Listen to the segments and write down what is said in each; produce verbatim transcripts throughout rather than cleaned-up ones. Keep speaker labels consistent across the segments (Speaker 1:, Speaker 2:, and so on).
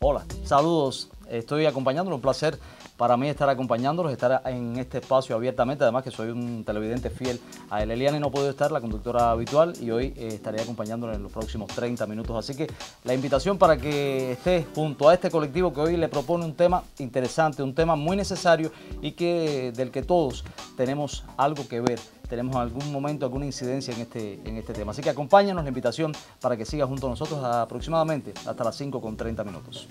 Speaker 1: Hola, saludos. Estoy acompañándolos, un placer para mí estar acompañándolos, estar en este espacio abiertamente, además que soy un televidente fiel a El Eliana y no he podido estar, la conductora habitual, y hoy eh, estaré acompañándolos en los próximos treinta minutos. Así que la invitación para que esté junto a este colectivo que hoy le propone un tema interesante, un tema muy necesario y que del que todos tenemos algo que ver. Tenemos en algún momento alguna incidencia en este, en este tema. Así que acompáñanos, la invitación para que siga junto a nosotros aproximadamente hasta las cinco con treinta minutos.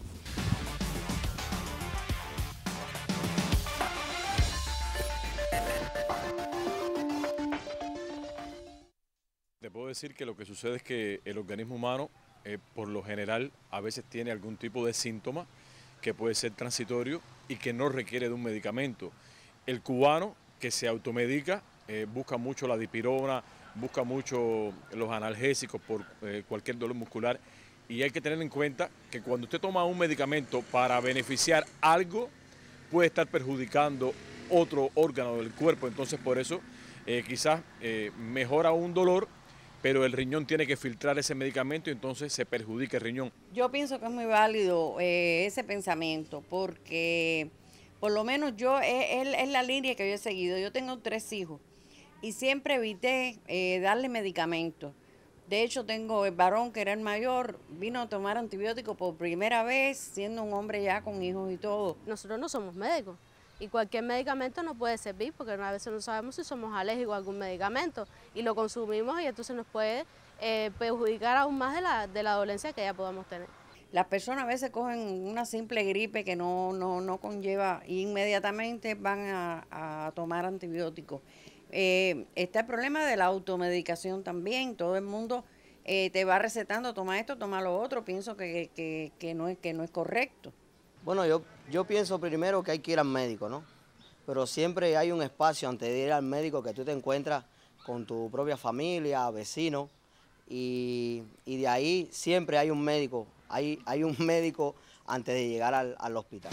Speaker 2: Te puedo decir que lo que sucede es que el organismo humano, eh, por lo general, a veces tiene algún tipo de síntoma que puede ser transitorio y que no requiere de un medicamento. El cubano que se automedica eh, busca mucho la dipirona, busca mucho los analgésicos por eh, cualquier dolor muscular, y hay que tener en cuenta que cuando usted toma un medicamento para beneficiar algo, puede estar perjudicando otro órgano del cuerpo. Entonces por eso eh, quizás eh, mejora un dolor, pero el riñón tiene que filtrar ese medicamento y entonces se perjudica el riñón.
Speaker 3: Yo pienso que es muy válido eh, ese pensamiento, porque por lo menos yo, es, es la línea que yo he seguido. Yo tengo tres hijos y siempre evité eh, darle medicamentos. De hecho, tengo el varón que era el mayor, vino a tomar antibióticos por primera vez, siendo un hombre ya con hijos y todo.
Speaker 4: Nosotros no somos médicos y cualquier medicamento nos puede servir, porque a veces no sabemos si somos alérgicos a algún medicamento y lo consumimos y entonces nos puede eh, perjudicar aún más de la, de la dolencia que ya podamos tener.
Speaker 3: Las personas a veces cogen una simple gripe que no, no, no conlleva e inmediatamente van a, a tomar antibióticos. Eh, está el problema de la automedicación también. Todo el mundo eh, te va recetando, toma esto, toma lo otro. Pienso que, que, que, no, es, que no es correcto.
Speaker 5: Bueno, yo, yo pienso primero que hay que ir al médico, ¿no? Pero siempre hay un espacio antes de ir al médico que tú te encuentras con tu propia familia, vecinos, y, y de ahí siempre hay un médico, hay, hay un médico antes de llegar al, al hospital.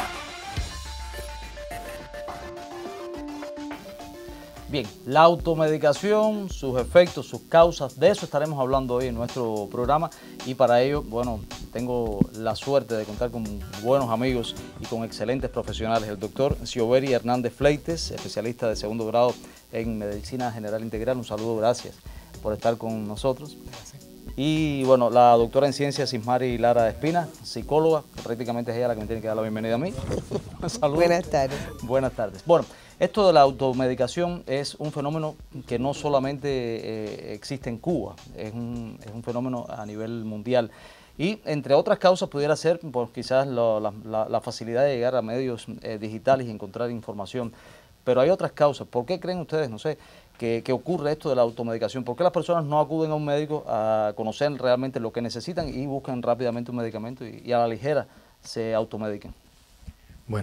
Speaker 1: Bien, la automedicación, sus efectos, sus causas, de eso estaremos hablando hoy en nuestro programa, y para ello, bueno, tengo la suerte de contar con buenos amigos y con excelentes profesionales. El doctor Xioveri Hernández Fleites, especialista de segundo grado en Medicina General Integral. Un saludo, gracias por estar con nosotros. Gracias. Y bueno, la doctora en ciencias Ismari Lara Espina, psicóloga, que prácticamente es ella la que me tiene que dar la bienvenida a mí. Saludos.
Speaker 6: Buenas tardes.
Speaker 1: Buenas tardes. Bueno, esto de la automedicación es un fenómeno que no solamente eh, existe en Cuba, es un, es un fenómeno a nivel mundial. Y entre otras causas pudiera ser pues, quizás lo, la, la, la facilidad de llegar a medios eh, digitales y encontrar información. Pero hay otras causas. ¿Por qué creen ustedes, no sé, que, que ocurre esto de la automedicación? ¿Por qué las personas no acuden a un médico a conocer realmente lo que necesitan y buscan rápidamente un medicamento y, y a la ligera se automediquen?
Speaker 7: Bueno,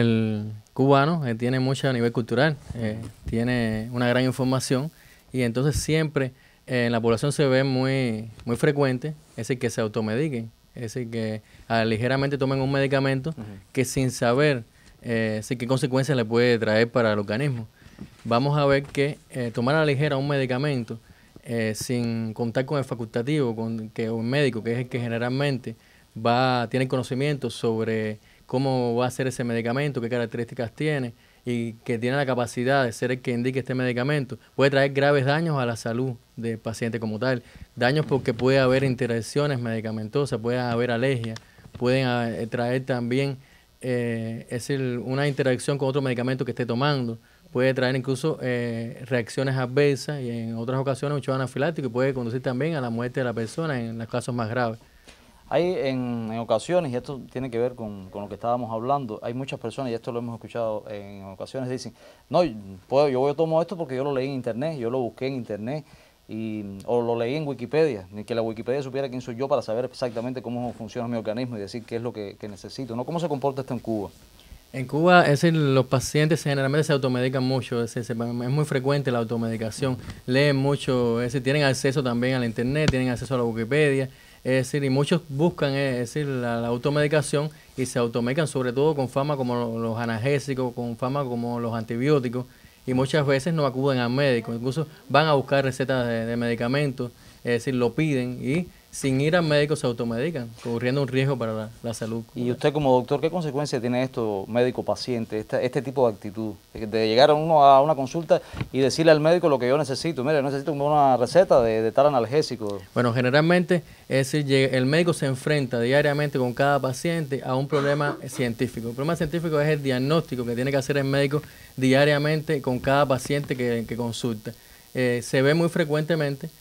Speaker 7: el cubano eh, tiene mucho a nivel cultural, eh, tiene una gran información, y entonces siempre eh, en la población se ve muy, muy frecuente ese que se automediquen, ese que ah, ligeramente tomen un medicamento uh-huh. que sin saber eh, qué consecuencias le puede traer para el organismo. Vamos a ver que eh, tomar a la ligera un medicamento eh, sin contar con el facultativo, con que un médico, que es el que generalmente va tiene conocimiento sobre cómo va a ser ese medicamento, qué características tiene, y que tiene la capacidad de ser el que indique este medicamento, puede traer graves daños a la salud del paciente como tal. Daños porque puede haber interacciones medicamentosas, puede haber alergia, pueden uh, traer también eh, es decir, una interacción con otro medicamento que esté tomando, puede traer incluso eh, reacciones adversas y en otras ocasiones un shock anafiláctico, y puede conducir también a la muerte de la persona en los casos más graves.
Speaker 1: Hay en, en ocasiones, y esto tiene que ver con, con lo que estábamos hablando, hay muchas personas, y esto lo hemos escuchado en ocasiones, dicen, no, puedo, yo, yo tomo esto porque yo lo leí en internet, yo lo busqué en internet, y, o lo leí en Wikipedia, ni que la Wikipedia supiera quién soy yo para saber exactamente cómo funciona mi organismo y decir qué es lo que, que necesito, ¿no? ¿Cómo se comporta esto en Cuba?
Speaker 7: En Cuba, es decir, los pacientes generalmente se automedican mucho, es, decir, es muy frecuente la automedicación, leen mucho, es decir, tienen acceso también a la internet, tienen acceso a la Wikipedia. Es decir, y muchos buscan es decir, la, la automedicación y se automedican sobre todo con fama como los analgésicos, con fama como los antibióticos, y muchas veces no acuden al médico, incluso van a buscar recetas de, de medicamentos, es decir, lo piden y sin ir al médico se automedican, corriendo un riesgo para la, la salud.
Speaker 1: Y usted como doctor, ¿qué consecuencias tiene esto médico-paciente, este, este tipo de actitud? De, de llegar a uno a una consulta y decirle al médico lo que yo necesito. Mire, yo necesito una receta de, de tal analgésico.
Speaker 7: Bueno, generalmente es decir, el médico se enfrenta diariamente con cada paciente a un problema científico. El problema científico es el diagnóstico que tiene que hacer el médico diariamente con cada paciente que, que consulta. Eh, se ve muy frecuentemente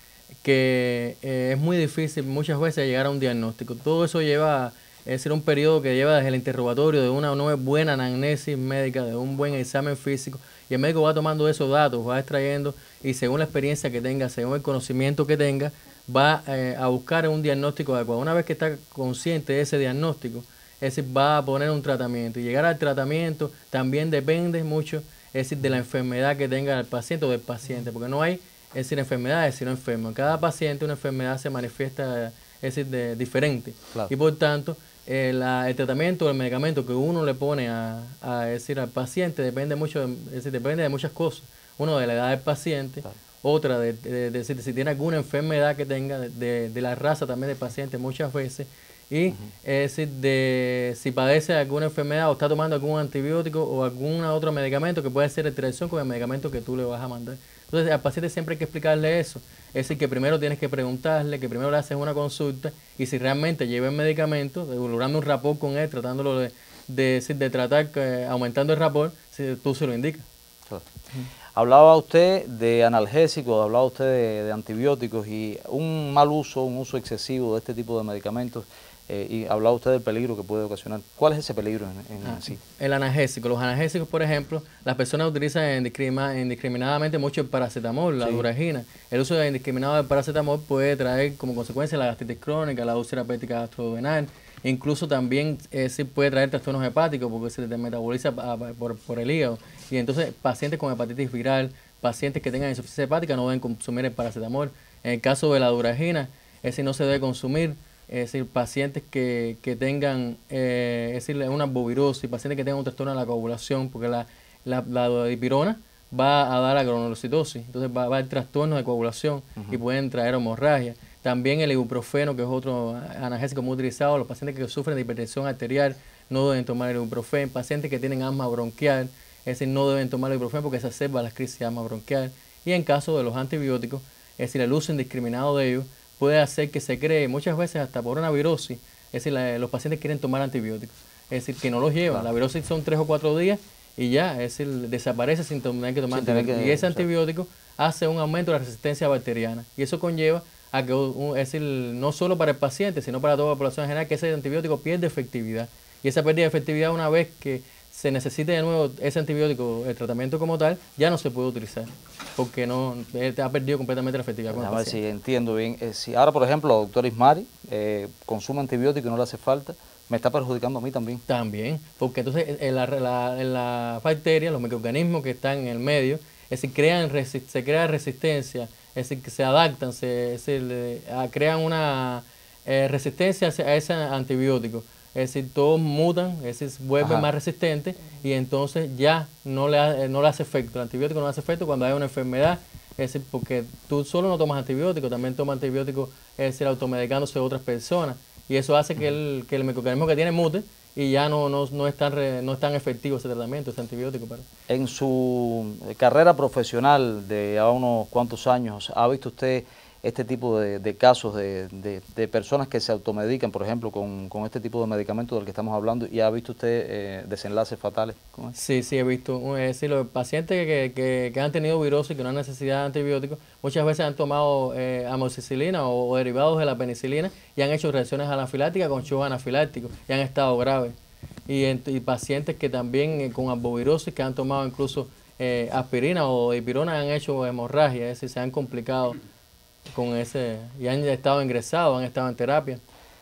Speaker 7: que eh, es muy difícil muchas veces llegar a un diagnóstico. Todo eso lleva, es decir, un periodo que lleva desde el interrogatorio, de una, una buena anamnesis médica, de un buen examen físico, y el médico va tomando esos datos, va extrayendo, y según la experiencia que tenga, según el conocimiento que tenga, va eh, a buscar un diagnóstico adecuado. Una vez que está consciente de ese diagnóstico, es decir, va a poner un tratamiento, y llegar al tratamiento también depende mucho, es decir, de la enfermedad que tenga el paciente o del paciente, porque no hay es decir, enfermedades, sino enfermos. Cada paciente una enfermedad se manifiesta, es decir, de, diferente. Claro. Y por tanto, eh, la, el tratamiento, el medicamento que uno le pone a, a es decir, al paciente depende mucho, de, es decir, depende de muchas cosas. Uno, de la edad del paciente, claro. Otra, de, de, de, de, de si tiene alguna enfermedad que tenga, de, de, de la raza también del paciente muchas veces, y uh-huh. Es decir, de si padece alguna enfermedad o está tomando algún antibiótico o algún otro medicamento que puede ser interacción con el medicamento que tú le vas a mandar. Entonces al paciente siempre hay que explicarle eso, es decir, que primero tienes que preguntarle, que primero le haces una consulta y si realmente lleva el medicamento, logrando un rapport con él, tratándolo de, de, de, de tratar, eh, aumentando el rapport, si tú se lo indicas.
Speaker 1: Claro. Uh-huh. Hablaba usted de analgésicos, hablaba usted de, de antibióticos y un mal uso, un uso excesivo de este tipo de medicamentos. Eh, y hablaba usted del peligro que puede ocasionar. ¿Cuál es ese peligro en, en ah, sí?
Speaker 7: El analgésico. Los analgésicos, por ejemplo, las personas utilizan indiscriminadamente mucho el paracetamol, la sí. Duragina. El uso indiscriminado del paracetamol puede traer como consecuencia la gastritis crónica, la úlcera péptica gastroduodenal. Incluso también eh, sí puede traer trastornos hepáticos porque se metaboliza a, a, por, por el hígado. Y entonces pacientes con hepatitis viral, pacientes que tengan insuficiencia hepática no deben consumir el paracetamol. En el caso de la Duragina, ese no se debe consumir. Es decir, pacientes que, que tengan, eh, es decir, una bovirosis, pacientes que tengan un trastorno de la coagulación, porque la, la, la dipirona va a dar a granulocitosis, entonces va, va a haber trastornos de coagulación uh-huh. y pueden traer hemorragia. También el ibuprofeno, que es otro analgésico muy utilizado, los pacientes que sufren de hipertensión arterial no deben tomar el ibuprofeno, pacientes que tienen asma bronquial, es decir, no deben tomar el ibuprofeno porque se exacerba las crisis de asma bronquial. Y en caso de los antibióticos, es decir, el uso indiscriminado de ellos, puede hacer que se cree, muchas veces hasta por una virosis, es decir, la, los pacientes quieren tomar antibióticos, es decir, que no los llevan. La virosis son tres o cuatro días y ya, es decir, desaparece sin tener que tomar antibióticos. Que, y ese antibiótico hace un aumento de la resistencia bacteriana y eso conlleva a que, un, es decir, no solo para el paciente, sino para toda la población en general, que ese antibiótico pierde efectividad. Y esa pérdida de efectividad, una vez que se necesite de nuevo ese antibiótico, el tratamiento como tal, ya no se puede utilizar, porque no ha perdido completamente la efectividad con el paciente.
Speaker 1: A ver si entiendo bien. Eh, si ahora, por ejemplo, la doctora Ismari eh, consume antibiótico y no le hace falta, me está perjudicando a mí también.
Speaker 7: También, porque entonces en la, la, la bacteria, los microorganismos que están en el medio, es decir, crean, se crea resistencia, es decir, que se adaptan, se, se crean una eh, resistencia a ese antibiótico. Es decir, todos mutan, es decir, vuelven Ajá. más resistentes y entonces ya no le, no le hace efecto. El antibiótico no le hace efecto cuando hay una enfermedad, es decir, porque tú solo no tomas antibiótico, también tomas antibiótico, es decir, automedicándose a otras personas. Y eso hace que el, que el microorganismo que tiene mute y ya no, no, no, es tan re, no es tan efectivo ese tratamiento, ese antibiótico. Para.
Speaker 1: En su carrera profesional de a unos cuantos años, ¿ha visto usted este tipo de, de casos de, de, de personas que se automedican, por ejemplo, con, con este tipo de medicamentos del que estamos hablando, y ha visto usted eh, desenlaces fatales? ¿Cómo es?
Speaker 7: Sí, sí, he visto. Es decir, los pacientes que, que, que han tenido virosis, que no han necesidad de antibióticos, muchas veces han tomado eh, amoxicilina o, o derivados de la penicilina y han hecho reacciones anafilácticas con shock anafiláctico y han estado graves. Y, en, y pacientes que también eh, con arbovirosis, que han tomado incluso eh, aspirina o dipirona, han hecho hemorragia, es decir, se han complicado con ese, y han estado ingresados, han estado en terapia.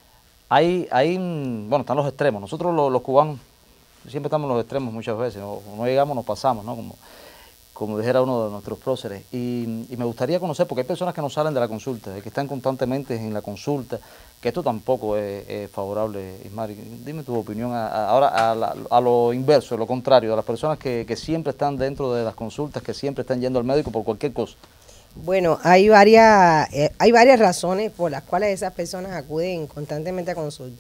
Speaker 1: Hay, hay bueno, están los extremos. Nosotros los, los cubanos siempre estamos en los extremos muchas veces, no, no llegamos, nos pasamos, ¿no? Como, como dijera uno de nuestros próceres. Y, y me gustaría conocer, porque hay personas que no salen de la consulta, que están constantemente en la consulta, que esto tampoco es, es favorable, Ismari. Dime tu opinión a, a, ahora a, la, a lo inverso, a lo contrario, a las personas que, que siempre están dentro de las consultas, que siempre están yendo al médico por cualquier cosa.
Speaker 6: Bueno, hay varias, eh, hay varias razones por las cuales esas personas acuden constantemente a consulta.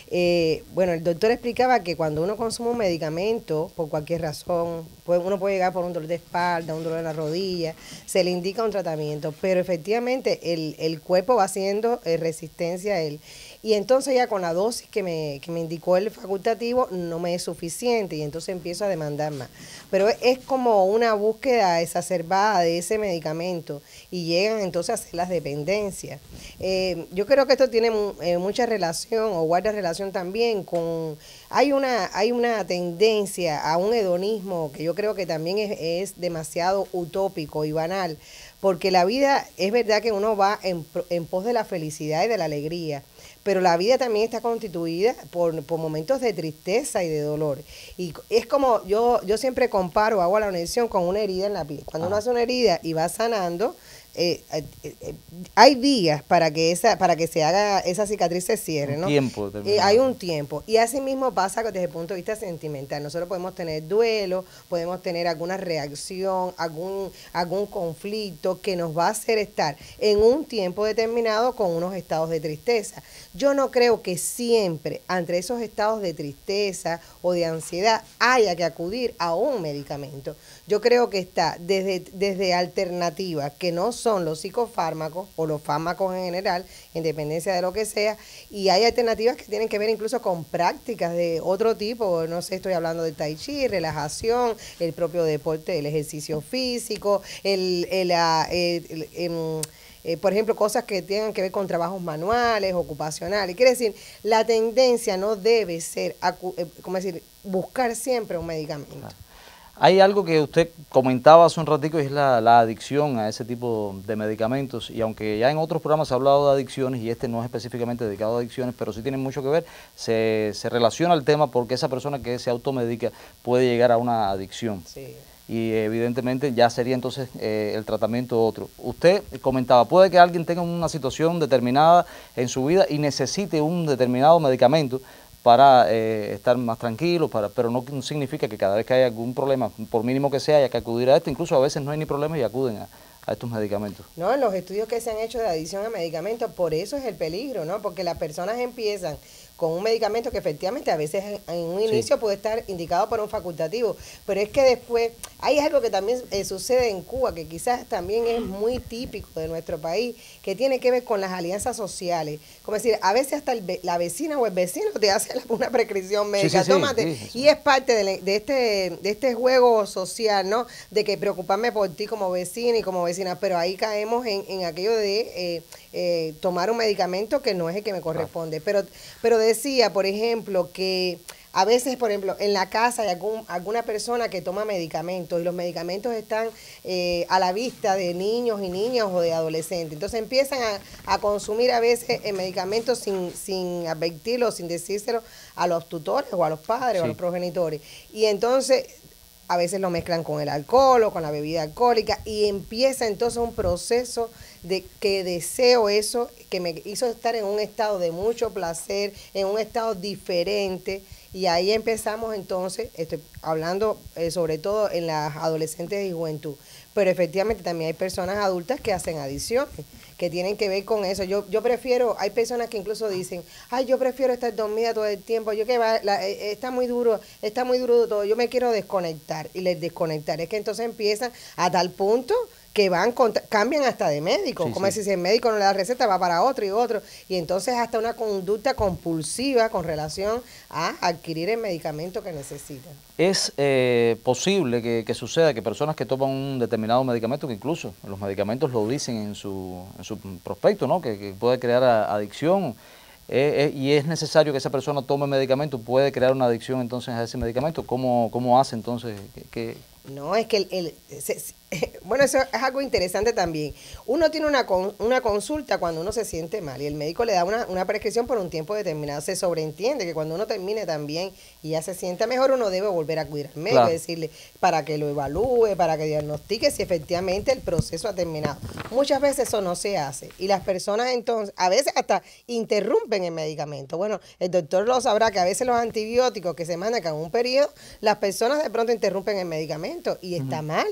Speaker 6: Eh, bueno, el doctor explicaba que cuando uno consume un medicamento, por cualquier razón, puede, uno puede llegar por un dolor de espalda, un dolor en la rodilla, se le indica un tratamiento, pero efectivamente el, el cuerpo va haciendo eh, resistencia a él. Y entonces ya con la dosis que me, que me indicó el facultativo no me es suficiente y entonces empiezo a demandar más. Pero es como una búsqueda exacerbada de ese medicamento y llegan entonces a hacer las dependencias. Eh, yo creo que esto tiene eh, mucha relación o guarda relación también con... Hay una, hay una tendencia a un hedonismo que yo creo que también es, es demasiado utópico y banal, porque la vida es verdad que uno va en, en pos de la felicidad y de la alegría, pero la vida también está constituida por, por momentos de tristeza y de dolor. Y es como, yo, yo siempre comparo, hago la conexión con una herida en la piel. Cuando uno hace una herida y va sanando, eh, eh, eh, hay días para que esa para que se haga esa cicatriz se cierre, ¿no?
Speaker 1: Un tiempo.
Speaker 6: Eh, hay un tiempo. Y así mismo pasa desde el punto de vista sentimental. Nosotros podemos tener duelo, podemos tener alguna reacción, algún, algún conflicto que nos va a hacer estar en un tiempo determinado con unos estados de tristeza. Yo no creo que siempre ante esos estados de tristeza o de ansiedad haya que acudir a un medicamento. Yo creo que está desde, desde alternativas que no son los psicofármacos o los fármacos en general, en dependencia de lo que sea, y hay alternativas que tienen que ver incluso con prácticas de otro tipo, no sé, estoy hablando de tai chi, relajación, el propio deporte, el ejercicio físico, el... el, el, el, el Eh, por ejemplo, cosas que tengan que ver con trabajos manuales, ocupacionales. Quiere decir, la tendencia no debe ser, acu eh, ¿cómo decir?, buscar siempre un medicamento.
Speaker 1: Hay algo que usted comentaba hace un ratico y es la, la adicción a ese tipo de medicamentos, y aunque ya en otros programas se ha hablado de adicciones y este no es específicamente dedicado a adicciones, pero sí tiene mucho que ver, se, se relaciona al tema porque esa persona que se automedica puede llegar a una adicción.
Speaker 6: Sí.
Speaker 1: Y evidentemente ya sería entonces eh, el tratamiento otro. Usted comentaba, puede que alguien tenga una situación determinada en su vida y necesite un determinado medicamento para eh, estar más tranquilo, para, pero no significa que cada vez que haya algún problema, por mínimo que sea, haya que acudir a esto. Incluso a veces no hay ni problemas y acuden a, a estos medicamentos.
Speaker 6: No, en los estudios que se han hecho de adicción a medicamentos, por eso es el peligro, ¿no? Porque las personas empiezan con un medicamento que efectivamente a veces en un inicio sí. puede estar indicado por un facultativo, pero es que después hay algo que también eh, sucede en Cuba, que quizás también es muy típico de nuestro país, que tiene que ver con las alianzas sociales. Como decir, a veces hasta el, la vecina o el vecino te hace una prescripción médica, sí, sí, tómate, sí, sí, sí. y es parte de, de, este, de este juego social, ¿no? De que preocuparme por ti como vecina y como vecina, pero ahí caemos en, en aquello de eh, eh, tomar un medicamento que no es el que me corresponde. Pero, pero decía, por ejemplo, que a veces, por ejemplo, en la casa hay algún, alguna persona que toma medicamentos y los medicamentos están eh, a la vista de niños y niñas o de adolescentes. Entonces empiezan a, a consumir a veces eh, medicamentos sin, sin advertirlo, sin decírselo a los tutores o a los padres sí. o a los progenitores. Y entonces a veces lo mezclan con el alcohol o con la bebida alcohólica y empieza entonces un proceso de que deseo eso, que me hizo estar en un estado de mucho placer, en un estado diferente. Y ahí empezamos entonces, estoy hablando eh, sobre todo en las adolescentes y juventud, pero efectivamente también hay personas adultas que hacen adicciones, que tienen que ver con eso. Yo yo prefiero, hay personas que incluso dicen, ay, yo prefiero estar dormida todo el tiempo, yo que va, la, eh, está muy duro, está muy duro todo, yo me quiero desconectar, y les desconectar. Es que entonces empiezan a tal punto que van contra, cambian hasta de médico, sí, como sí. si el médico no le da receta, va para otro y otro, y entonces hasta una conducta compulsiva con relación a adquirir el medicamento que necesitan.
Speaker 1: Es eh, posible que, que suceda que personas que toman un determinado medicamento, que incluso los medicamentos lo dicen en su, en su prospecto, ¿no? que, que puede crear adicción, eh, eh, y es necesario que esa persona tome medicamento, puede crear una adicción entonces a ese medicamento. ¿Cómo, cómo hace entonces? ¿Qué, qué?
Speaker 6: No, es que el, el se, se, bueno, eso es algo interesante también. Uno tiene una, con, una consulta cuando uno se siente mal y el médico le da una, una prescripción por un tiempo determinado. Se sobreentiende que cuando uno termine también y ya se sienta mejor, uno debe volver a acudir al médico, claro. decirle para que lo evalúe, para que diagnostique si efectivamente el proceso ha terminado. Muchas veces eso no se hace y las personas entonces, a veces hasta interrumpen el medicamento. Bueno, el doctor lo sabrá que a veces los antibióticos que se mandan en un periodo, las personas de pronto interrumpen el medicamento y está uh-huh. mal.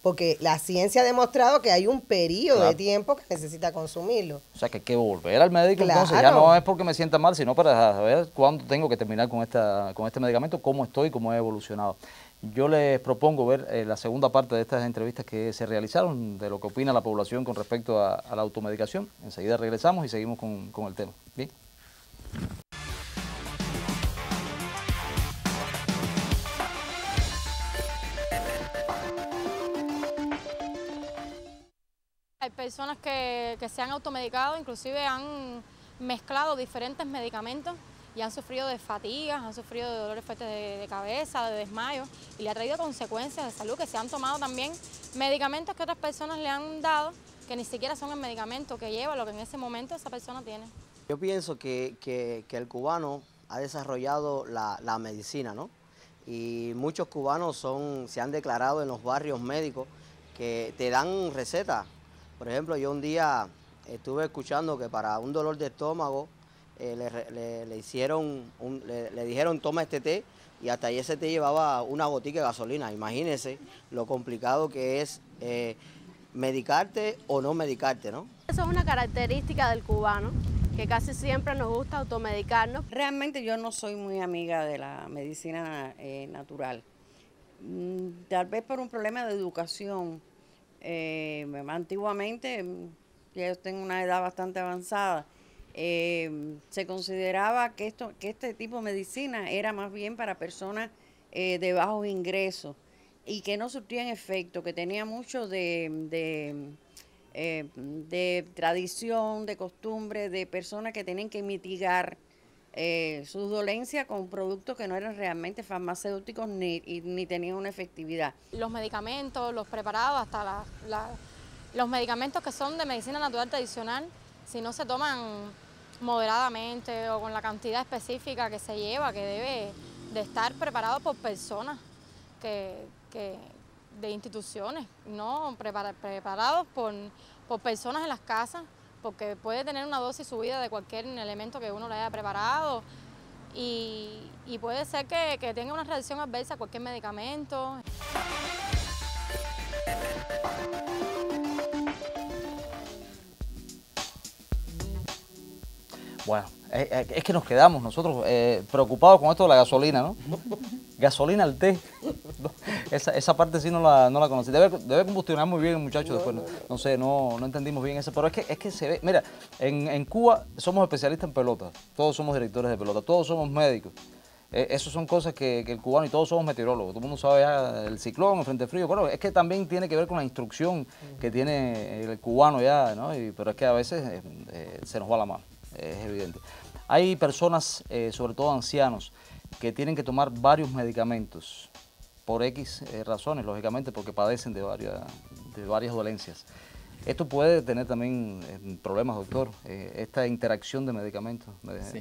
Speaker 6: porque la ciencia ha demostrado que hay un periodo
Speaker 1: Claro.
Speaker 6: de tiempo que necesita consumirlo.
Speaker 1: O sea, que hay que volver al médico, entonces ya
Speaker 6: Claro.
Speaker 1: no es porque me sienta mal, sino para saber cuándo tengo que terminar con, esta, con este medicamento, cómo estoy, cómo he evolucionado. Yo les propongo ver eh, la segunda parte de estas entrevistas que se realizaron, de lo que opina la población con respecto a, a la automedicación. Enseguida regresamos y seguimos con, con el tema. Bien.
Speaker 8: Hay personas que, que se han automedicado, inclusive han mezclado diferentes medicamentos y han sufrido de fatigas, han sufrido de dolores fuertes de, de cabeza, de desmayo, y le ha traído consecuencias de salud, que se han tomado también medicamentos que otras personas le han dado, que ni siquiera son el medicamento que lleva lo que en ese momento esa persona tiene.
Speaker 5: Yo pienso que, que- que el cubano ha desarrollado la, la medicina, ¿no? Y muchos cubanos son, se han declarado en los barrios médicos que te dan recetas. Por ejemplo, yo un día estuve escuchando que para un dolor de estómago eh, le, re- le- le hicieron, un- le, le dijeron toma este té, y hasta ahí ese té llevaba una gotica de gasolina. Imagínense lo complicado que es eh, medicarte o no medicarte, ¿no?
Speaker 4: Eso es una característica del cubano, que casi siempre nos gusta automedicarnos.
Speaker 3: Realmente yo no soy muy amiga de la medicina eh, natural. Mm, Tal vez por un problema de educación. Eh, antiguamente, mm, ya yo tengo una edad bastante avanzada, eh, se consideraba que, esto, que este tipo de medicina era más bien para personas eh, de bajos ingresos y que no surtían efecto, que tenía mucho de, de, eh, de tradición, de costumbre, de personas que tenían que mitigar eh, sus dolencias con productos que no eran realmente farmacéuticos ni, y- ni tenían una efectividad.
Speaker 8: Los medicamentos, los preparados, hasta la- la- los medicamentos que son de medicina natural tradicional, si no se toman moderadamente o con la cantidad específica que se lleva, que debe de estar preparado por personas que, que- de instituciones, no prepara- preparados por, por personas en las casas, porque puede tener una dosis subida de cualquier elemento que uno le haya preparado y, y puede ser que, que tenga una reacción adversa a cualquier medicamento.
Speaker 1: Bueno, eh, eh, es que nos quedamos nosotros eh, preocupados con esto de la gasolina, ¿no? Gasolina al té. No, esa, esa parte sí no la, no la conocí. Debe, debe combustionar muy bien el muchacho después. No, no sé, no, no entendimos bien eso. Pero es que, es que se ve. Mira, en, en Cuba somos especialistas en pelota. Todos somos directores de pelota. Todos somos médicos. Eh, Esas son cosas que, que el cubano, y todos somos meteorólogos. Todo el mundo sabe ya el ciclón, el frente frío. Pero es que también tiene que ver con la instrucción que tiene el cubano ya, ¿no? Y, pero es que a veces eh, eh, se nos va la mano. Es evidente. Hay personas, eh, sobre todo ancianos, que tienen que tomar varios medicamentos por X eh, razones, lógicamente, porque padecen de varias, de varias dolencias. Esto puede tener también eh, problemas, doctor, eh, esta interacción de medicamentos. de-
Speaker 7: Sí.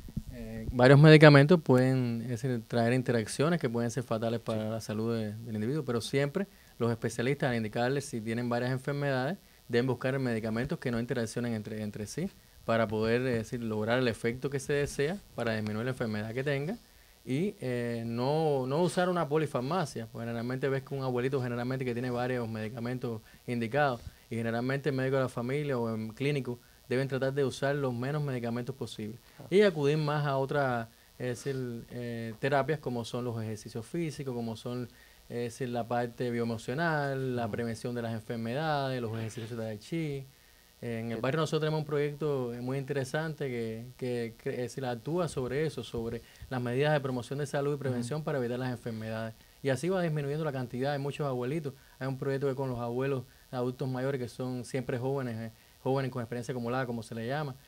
Speaker 7: Eh, varios medicamentos pueden es decir, traer interacciones que pueden ser fatales para la salud de- del individuo, pero siempre los especialistas al indicarles si tienen varias enfermedades deben buscar medicamentos que no interaccionen entre, entre sí para poder es decir, lograr el efecto que se desea para disminuir la enfermedad que tenga y eh, no, no usar una polifarmacia, porque generalmente ves que un abuelito generalmente que tiene varios medicamentos indicados y generalmente el médico de la familia o el clínico deben tratar de usar los menos medicamentos posibles y acudir más a otras es decir, eh, terapias como son los ejercicios físicos, como son es decir, la parte bioemocional, la prevención de las enfermedades, los ejercicios de Tai Chi. En el barrio nosotros tenemos un proyecto muy interesante que, que, que es decir, actúa sobre eso, sobre las medidas de promoción de salud y prevención para evitar las enfermedades. Y así va disminuyendo la cantidad de muchos abuelitos. Hay un proyecto que con los abuelos adultos mayores que son siempre jóvenes, eh, jóvenes con experiencia acumulada, como se le llama,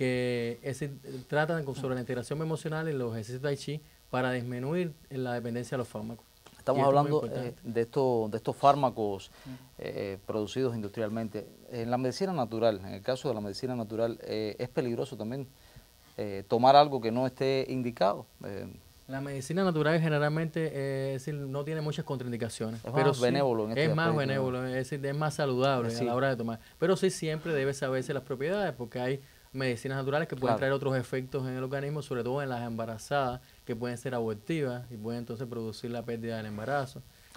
Speaker 7: que es decir, tratan con- sobre la integración emocional y los ejercicios de Tai Chi para disminuir la dependencia a los fármacos.
Speaker 1: Estamos
Speaker 7: Y esto es muy
Speaker 1: hablando eh,
Speaker 7: importante.
Speaker 1: de, estos, de estos fármacos eh, producidos industrialmente. En la medicina natural, en el caso de la medicina natural, eh, es peligroso también eh, tomar algo que no esté indicado. Eh,
Speaker 7: La medicina natural generalmente eh, es decir, no tiene muchas contraindicaciones.
Speaker 1: Es
Speaker 7: pero
Speaker 1: más
Speaker 7: sí,
Speaker 1: benévolo en este
Speaker 7: Es más
Speaker 1: aspecto, ¿no?
Speaker 7: benévolo, es decir, es más saludable
Speaker 1: Eh, sí.
Speaker 7: a la hora de tomar. Pero sí siempre debe saberse las propiedades porque hay medicinas naturales que pueden
Speaker 1: Claro.
Speaker 7: traer otros efectos en el organismo, sobre todo en las embarazadas, que pueden ser abortivas y pueden entonces producir la pérdida del embarazo.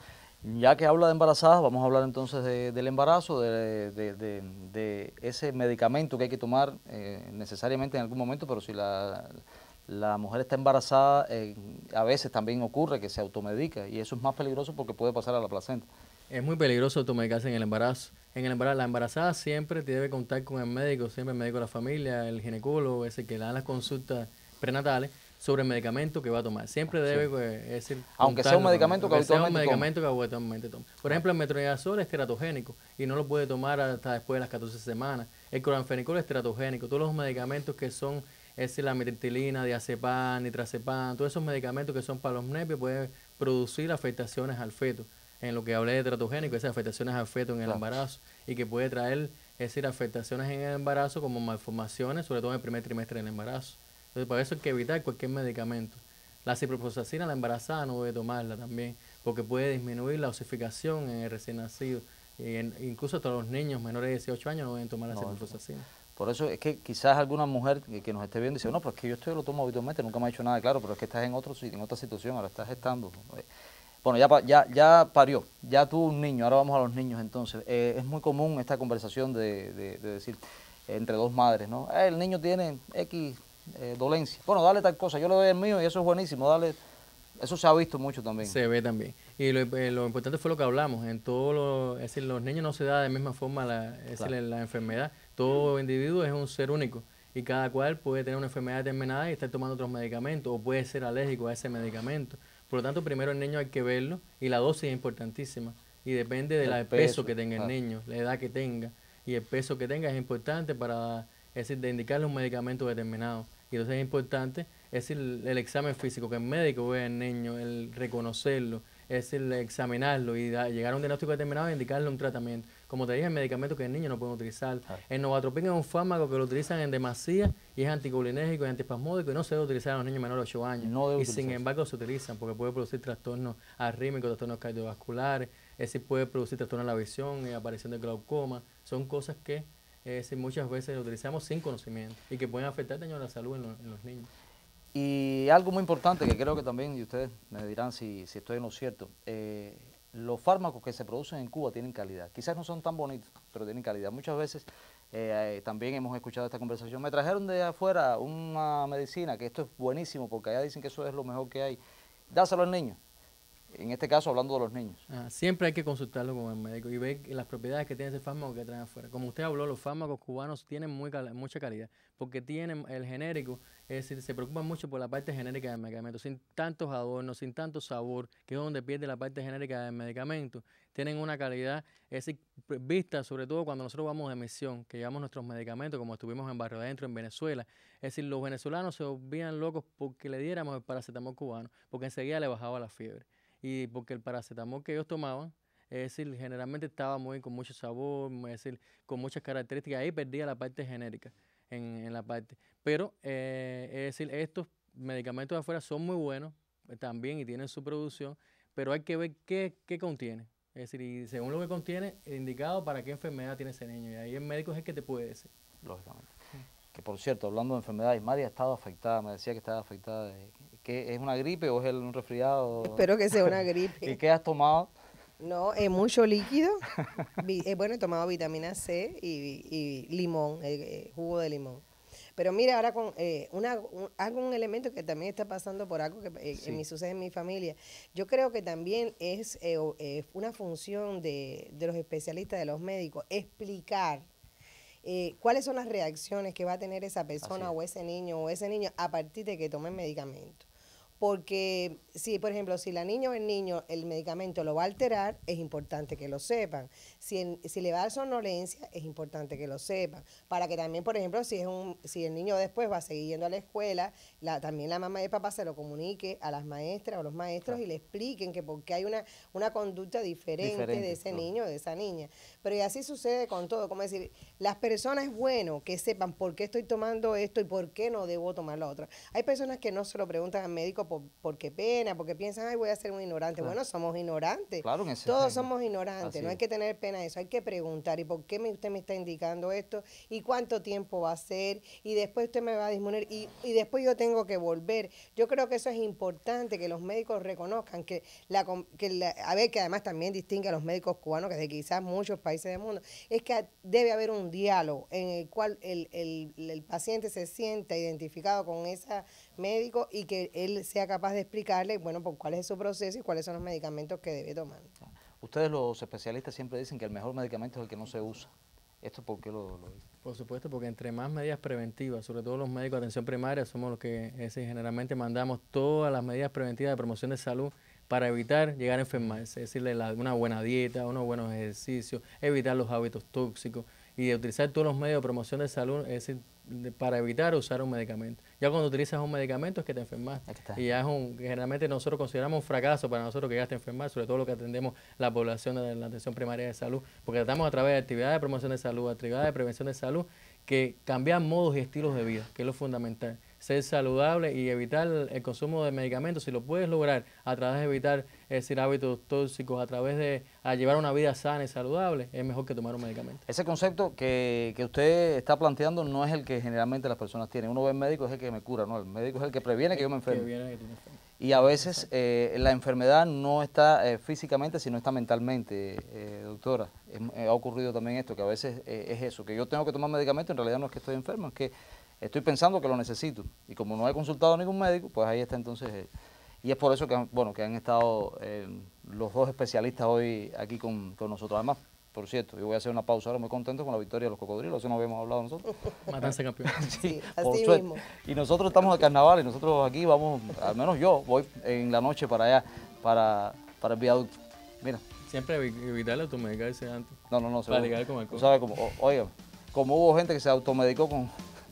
Speaker 1: Ya que habla de embarazadas, vamos a hablar entonces de, del embarazo, de, de, de, de ese medicamento que hay que tomar eh, necesariamente en algún momento, pero si la, la mujer está embarazada, eh, a veces también ocurre que se automedica y eso es más peligroso porque puede pasar a la placenta.
Speaker 7: Es muy peligroso automedicarse en el embarazo. En el embarazo, la embarazada siempre debe contar con el médico, siempre el médico de la familia, el ginecólogo, ese que le dan las consultas prenatales sobre el medicamento que va a tomar. Siempre debe, sí. eh, es decir,
Speaker 1: aunque sea un medicamento que
Speaker 7: habitualmente, sea un
Speaker 1: toma.
Speaker 7: medicamento que habitualmente toma. Por ejemplo, el metronidazol es teratogénico y no lo puede tomar hasta después de las catorce semanas. El cloranfenicol es teratogénico. Todos los medicamentos que son, es decir, la metiltriptilina, diazepam, nitrazepam, todos esos medicamentos que son para los nervios pueden producir afectaciones al feto. En lo que hablé de teratogénico, esas afectaciones al feto en el claro. embarazo y que puede traer, es decir, afectaciones en el embarazo como malformaciones, sobre todo en el primer trimestre del embarazo. Entonces, por eso hay que evitar cualquier medicamento. La ciprofloxacina, la embarazada no debe tomarla también, porque puede disminuir la osificación en el recién nacido. Y en, incluso hasta los niños menores de dieciocho años no deben tomar la no, ciprofloxacina.
Speaker 1: Por eso es que quizás alguna mujer que, que nos esté viendo dice, no, pero es que yo esto lo tomo habitualmente, nunca me ha hecho nada claro, pero es que estás en, otro, en otra situación, ahora estás gestando. Bueno, ya, ya, ya parió, ya tuvo un niño, ahora vamos a los niños entonces. Eh, es muy común esta conversación de, de, de decir, eh, entre dos madres, ¿no? Eh, el niño tiene X... Eh, dolencia. Bueno, dale tal cosa, yo le doy el mío y eso es buenísimo, dale. Eso se ha visto mucho también.
Speaker 7: Se ve también. Y lo, eh, lo importante fue lo que hablamos, en todo lo, es decir, los niños no se da de la misma forma la, es claro. decir, la enfermedad. Todo individuo es un ser único y cada cual puede tener una enfermedad determinada y estar tomando otros medicamentos o puede ser alérgico a ese medicamento. Por lo tanto, primero el niño hay que verlo y la dosis es importantísima y depende del peso, peso que tenga el claro. niño, la edad que tenga y el peso que tenga es importante para... es decir, de indicarle un medicamento determinado. Y entonces es importante, es decir, el, el examen físico, que el médico vea al niño, el reconocerlo, es decir, examinarlo y da, llegar a un diagnóstico determinado e indicarle un tratamiento. Como te dije, el medicamento que el niño no puede utilizar. Ah. El novatropin es un fármaco que lo utilizan en demasía y es anticolinérgico y antiespasmódico y no se debe utilizar a los niños menores de ocho años. No y sin embargo se utilizan porque puede producir trastornos arrítmicos, trastornos cardiovasculares, es decir, puede producir trastornos de la visión y aparición de glaucoma. Son cosas que... es decir, muchas veces lo utilizamos sin conocimiento y que pueden afectar daño a la salud en, lo, en los niños.
Speaker 1: Y algo muy importante que creo que también, y ustedes me dirán si, si estoy en lo cierto, eh, los fármacos que se producen en Cuba tienen calidad. Quizás no son tan bonitos, pero tienen calidad. Muchas veces eh, también hemos escuchado esta conversación. Me trajeron de afuera una medicina, que esto es buenísimo, porque allá dicen que eso es lo mejor que hay. Dáselo al niño. En este caso, hablando de los niños.
Speaker 7: Ah, siempre hay que consultarlo con el médico y ver las propiedades que tiene ese fármaco que traen afuera. Como usted habló, los fármacos cubanos tienen muy cal mucha calidad, porque tienen el genérico, es decir, se preocupan mucho por la parte genérica del medicamento, sin tantos adornos, sin tanto sabor, que es donde pierde la parte genérica del medicamento. Tienen una calidad, es decir, vista sobre todo cuando nosotros vamos de misión, que llevamos nuestros medicamentos, como estuvimos en Barrio Adentro, en Venezuela. Es decir, los venezolanos se volvían locos porque le diéramos el paracetamol cubano, porque enseguida le bajaba la fiebre. Y porque el paracetamol que ellos tomaban, es decir, generalmente estaba muy con mucho sabor, es decir, con muchas características, ahí perdía la parte genérica en, en la parte. Pero, eh, es decir, estos medicamentos de afuera son muy buenos eh, también y tienen su producción, pero hay que ver qué, qué contiene. Es decir, y según lo que contiene, indicado para qué enfermedad tiene ese niño. Y ahí el médico es el que te puede decir.
Speaker 1: Lógicamente. Sí. Que por cierto, hablando de enfermedades, María ha estado afectada, me decía que estaba afectada de... ¿Que es una gripe o es un resfriado?
Speaker 6: Espero que sea una gripe.
Speaker 1: ¿Y qué has tomado?
Speaker 6: No, es mucho líquido. eh, bueno, he tomado vitamina C y, y limón, eh, jugo de limón. Pero mira, ahora con eh, una, un, algún elemento que también está pasando por algo que eh, sí. en mi sucede en mi familia. Yo creo que también es eh, eh, una función de, de los especialistas, de los médicos, explicar Eh, cuáles son las reacciones que va a tener esa persona o ese niño o ese niño a partir de que tome el medicamento. Porque si, por ejemplo, si la niña o el niño el medicamento lo va a alterar, es importante que lo sepan. Si, el, si le va a dar somnolencia, es importante que lo sepan. Para que también, por ejemplo, si es un si el niño después va a seguir yendo a la escuela, la, también la mamá y el papá se lo comunique a las maestras o los maestros claro. y le expliquen que porque hay una, una conducta diferente, diferente de ese claro. niño o de esa niña. Pero y así sucede con todo. Como decir, las personas es bueno que sepan por qué estoy tomando esto y por qué no debo tomar lo otro. Hay personas que no se lo preguntan al médico por, porque pena, porque piensan, ay, voy a ser un ignorante.
Speaker 1: Claro.
Speaker 6: Bueno, somos ignorantes.
Speaker 1: Claro, en ese
Speaker 6: Todos
Speaker 1: sentido.
Speaker 6: somos ignorantes,
Speaker 1: Así
Speaker 6: no hay
Speaker 1: es.
Speaker 6: que tener pena de eso, hay que preguntar, ¿y por qué me, usted me está indicando esto? ¿Y cuánto tiempo va a ser? Y después usted me va a disminuir, y, y después yo tengo que volver. Yo creo que eso es importante, que los médicos reconozcan que, la, com- que la, a ver, que además también distingue a los médicos cubanos, que de quizás muchos países del mundo, es que debe haber un diálogo en el cual el, el, el paciente se sienta identificado con ese médico y que él sea capaz de explicarle, bueno, pues cuál es su proceso y cuáles son los medicamentos que debe tomar.
Speaker 1: Ustedes los especialistas siempre dicen que el mejor medicamento es el que no se usa. ¿Esto por qué lo, lo dicen?
Speaker 7: Por supuesto, porque entre más medidas preventivas, sobre todo los médicos de atención primaria, somos los que eh, sí, generalmente mandamos todas las medidas preventivas de promoción de salud para evitar llegar a enfermarse, es decir, la- una buena dieta, unos buenos ejercicios, evitar los hábitos tóxicos y de utilizar todos los medios de promoción de salud, es decir, de- para evitar usar un medicamento. Ya cuando utilizas un medicamento es que te enfermaste.
Speaker 1: Es que estás
Speaker 7: Y ya es un, generalmente nosotros consideramos un fracaso para nosotros que llegaste a enfermar, sobre todo lo que atendemos la población de la atención primaria de salud, porque tratamos a través de actividades de promoción de salud, actividades de prevención de salud, que cambiar modos y estilos de vida, que es lo fundamental. Ser saludable y evitar el consumo de medicamentos, si lo puedes lograr a través de evitar, es decir, hábitos tóxicos, a través de a llevar una vida sana y saludable, es mejor que tomar un medicamento.
Speaker 1: Ese concepto que, que usted está planteando no es el que generalmente las personas tienen. Uno ve al médico es el que me cura, no, el médico es el que previene que yo me
Speaker 7: Que
Speaker 1: enferme.
Speaker 7: viene que tú te enfermes.
Speaker 1: Y a veces eh, la enfermedad no está eh, físicamente, sino está mentalmente, eh, doctora. Es- eh, ha ocurrido también esto, que a veces eh, es eso, que yo tengo que tomar medicamento, en realidad no es que estoy enfermo, es que estoy pensando que lo necesito. Y como no he consultado a ningún médico, pues ahí está entonces. eh, y es por eso que, han- bueno, que han estado eh, los dos especialistas hoy aquí con, con nosotros. Además, por cierto, yo voy a hacer una pausa ahora muy contento con la victoria de los cocodrilos, eso no habíamos hablado nosotros.
Speaker 7: Matanza campeón.
Speaker 6: Sí,
Speaker 1: Por
Speaker 6: así
Speaker 1: suerte.
Speaker 6: mismo.
Speaker 1: Y nosotros estamos de carnaval y nosotros aquí vamos, al menos yo voy en la noche para allá, para, para el viaducto. Mira,
Speaker 7: Siempre evi- evitar automedicarse antes.
Speaker 1: no, no, no.
Speaker 7: Para
Speaker 1: seguro.
Speaker 7: ligar con
Speaker 1: Tú
Speaker 7: alcohol.
Speaker 1: sabes, como, o- oiga, como hubo gente que se automedicó con,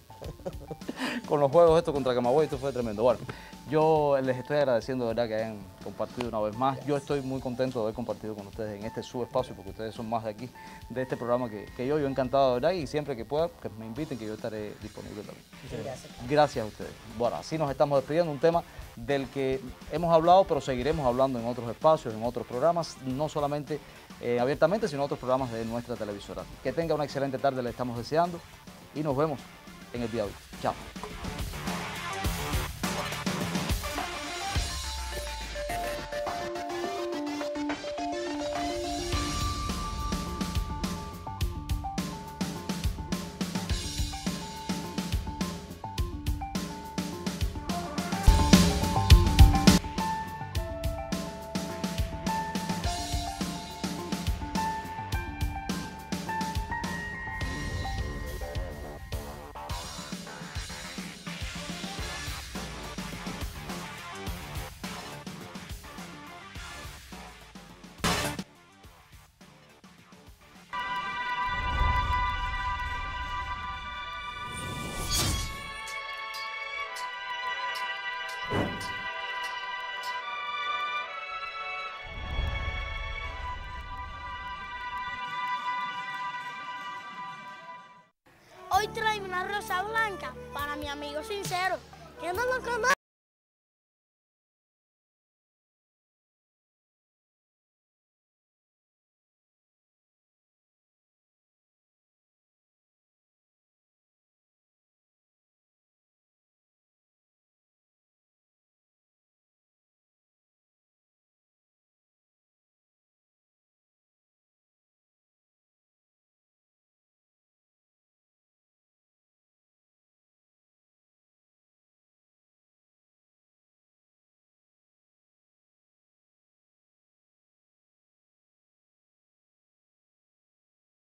Speaker 1: con los juegos estos contra Camagüey, esto fue tremendo. Bueno, yo les estoy agradeciendo de verdad que hayan compartido una vez más. Yo estoy muy contento de haber compartido con ustedes en este su espacio, porque ustedes son más de aquí, de este programa que, que yo. Yo encantado de verdad y siempre que pueda, que me inviten, que yo estaré disponible también.
Speaker 6: Gracias.
Speaker 1: Gracias a ustedes. Bueno, así nos estamos despidiendo, un tema del que hemos hablado, pero seguiremos hablando en otros espacios, en otros programas, no solamente eh, abiertamente, sino en otros programas de nuestra televisora. Que tenga una excelente tarde, le estamos deseando y nos vemos en el día de hoy. Chao.
Speaker 9: Hoy traigo una rosa blanca para mi amigo sincero, que no lo conoce.